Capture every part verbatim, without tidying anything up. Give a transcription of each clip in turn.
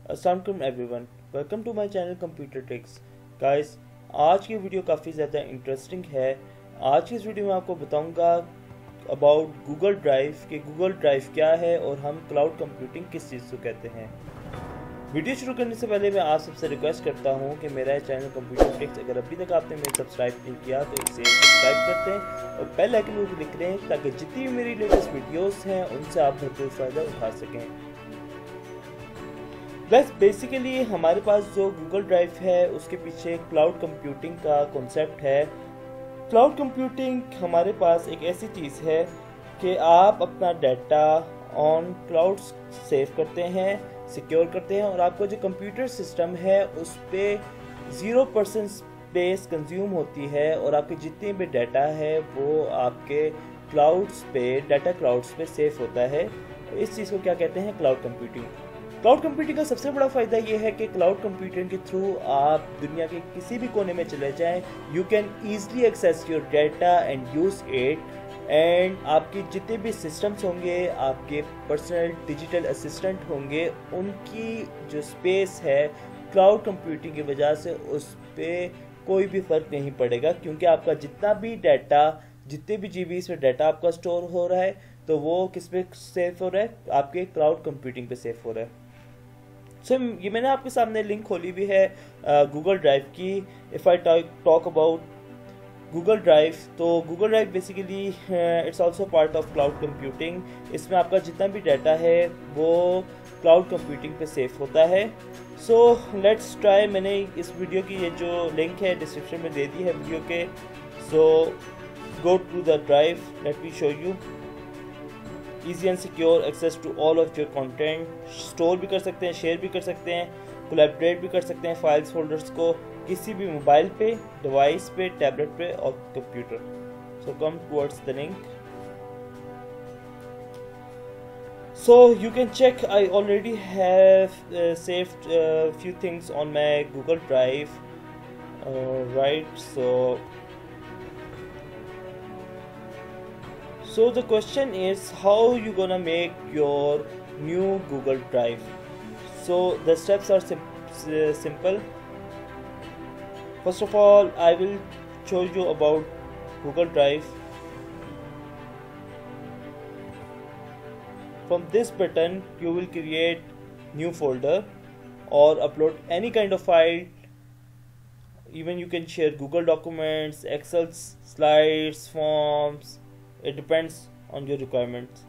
अस्सलाम everyone, welcome to my channel computer tricks. Guys, आज की वीडियो काफ़ी ज़्यादा इंटरेस्टिंग है। आज की इस वीडियो में आपको बताऊंगा अबाउट गूगल ड्राइव कि गूगल ड्राइव क्या है और हम क्लाउड कंप्यूटिंग किस चीज़ को कहते हैं। वीडियो शुरू करने से पहले मैं आप सबसे रिक्वेस्ट करता हूं कि मेरा चैनल कंप्यूटर ट्रिक्स अगर अभी तक आपने मेरे सब्सक्राइब नहीं किया तो इसे सब्सक्राइब करते हैं और बेल आइकन को क्लिक करें ताकि जितनी भी मेरी लेटेस्ट वीडियोस हैं उनसे आप भरपूर फ़ायदा उठा सकें। बस बेसिकली हमारे पास जो गूगल ड्राइव है उसके पीछे क्लाउड कंप्यूटिंग का कॉन्सेप्ट है। क्लाउड कंप्यूटिंग हमारे पास एक ऐसी चीज़ है कि आप अपना डाटा ऑन क्लाउड सेव करते हैं, सिक्योर करते हैं और आपका जो कंप्यूटर सिस्टम है उस पर ज़ीरो परसेंट स्पेस कंज्यूम होती है और आपके जितने भी डाटा है वो आपके क्लाउड्स पे डाटा क्लाउड्स पे सेव होता है। इस चीज़ को क्या कहते हैं? Cloud computing. क्लाउड कंप्यूटिंग का सबसे बड़ा फ़ायदा ये है कि क्लाउड कंप्यूटिंग के थ्रू आप दुनिया के किसी भी कोने में चले जाएं, you can easily access your data and use it. And आपके जितने भी सिस्टम्स होंगे, आपके पर्सनल डिजिटल असिस्टेंट होंगे, उनकी जो स्पेस है क्लाउड कंप्यूटिंग की वजह से उस पर कोई भी फ़र्क नहीं पड़ेगा, क्योंकि आपका जितना भी डाटा, जितने भी जी बी में डाटा आपका स्टोर हो रहा है तो वो किस पे सेव हो रहा है? आपके क्लाउड कंप्यूटिंग पे सेव हो रहा है। सो so, ये मैंने आपके सामने लिंक खोली भी है गूगल ड्राइव की। If I talk about Google drive, तो Google drive basically it's also part of cloud computing. इसमें आपका जितना भी डाटा है वो क्लाउड कंप्यूटिंग पे सेव होता है। So let's try. मैंने इस वीडियो की ये जो लिंक है डिस्क्रिप्शन में दे दी है वीडियो के। So go to the drive, let me show you. Easy and secure access to all of your content. Store भी कर सकते हैं, शेयर भी कर सकते हैं, कोलैबोरेट भी कर सकते हैं फाइल्स फोल्डर्स को किसी भी मोबाइल पे, डिवाइस पे, टैबलेट पे और computer. So come towards the link. So you can check I already have saved few things on my Google drive, right. So So the question is, how you gonna make your new Google Drive? So the steps are sim simple. First of all, I will show you about Google Drive. From this button, you will create new folder or upload any kind of file. Even you can share Google documents, Excel slides, forms. It depends on your requirements.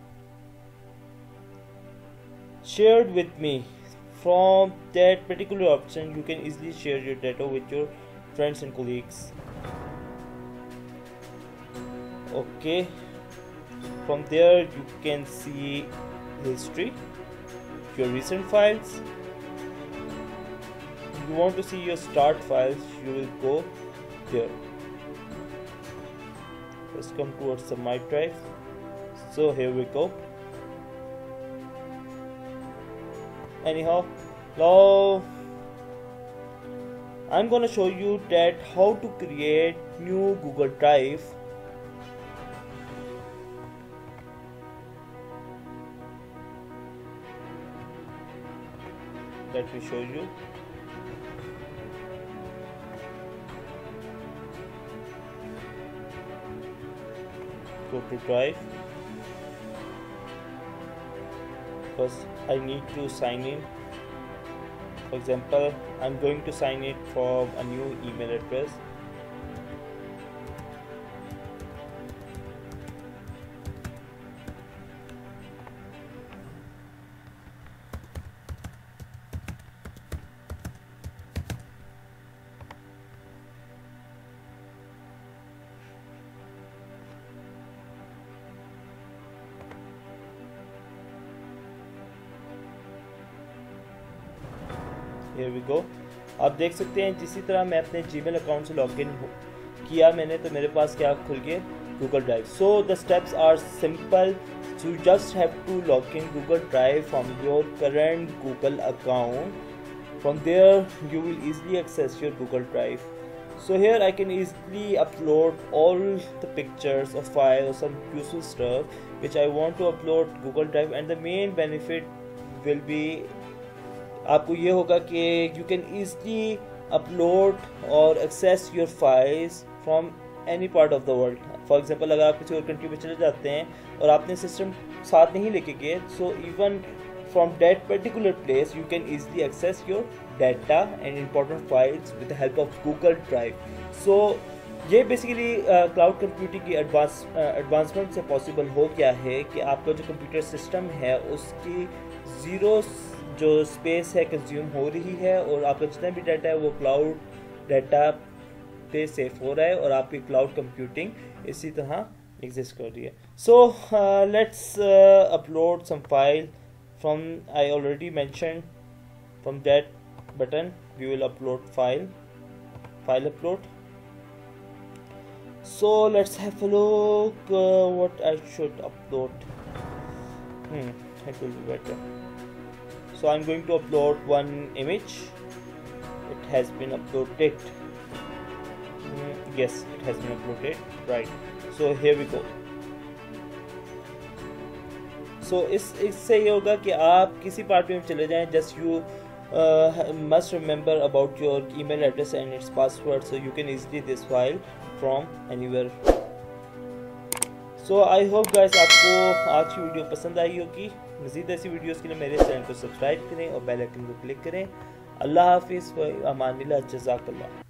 Shared with me. From that particular option you can easily share your data with your friends and colleagues. Okay, from there you can see history, your recent files. If you want to see your start files, you will go there. Let's come towards the my drive. So here we go. Anyhow, now I'm gonna show you that how to create new Google Drive. Let me show you. Go to drive. First I need to sign in. For example, I'm going to sign in from a new email address. Here we go. आप देख सकते हैं जिसी तरह मैं अपने Gmail account से login किया मैंने, तो मेरे पास क्या खुल गया? Google drive. So the steps are simple. You just have to log in Google drive from your current Google account. From there you will easily access your Google Drive. So here I can easily upload all the pictures or files or some useful stuff which I want to upload Google Drive, and the main benefit will be आपको ये होगा कि you can easily upload और access your files from any part of the world. For example अगर आप किसी और country में चले जाते हैं और आपने सिस्टम साथ नहीं लेके गए, so even from that particular place you can easily access your data and important files with the help of Google drive. So ये बेसिकली क्लाउड कंप्यूटिंग की एडवांस एडवांसमेंट से पॉसिबल हो गया है कि आपका जो कंप्यूटर सिस्टम है उसकी ज़ीरो जो स्पेस है कंज्यूम हो रही है और आपका जितना भी डाटा है वो क्लाउड डाटा पे सेफ हो रहा है और आपकी क्लाउड कंप्यूटिंग इसी तरह एग्जिस्ट कर रही है। So let's upload some file from, I already mention from that button we will upload file file upload. So let's have a look uh, what I should upload. hmm it will be better. So I'm going to upload one image. It has been uploaded. mm, yes, it has been uploaded, right? So here we go. So इस इससे ये होगा कि आप किसी part में चले जाएं, just you Uh, must remember about your email address and its password, so you can easily this file from anywhere. So I hope guys आपको आज की वीडियो पसंद आई होगी। मज़ीद ऐसी वीडियोस के लिए मेरे चैनल को सब्सक्राइब करें और बेल आइकन को क्लिक करें। अल्लाह हाफिज़ व अमान अल्लाह, जज़ाकल्लाह।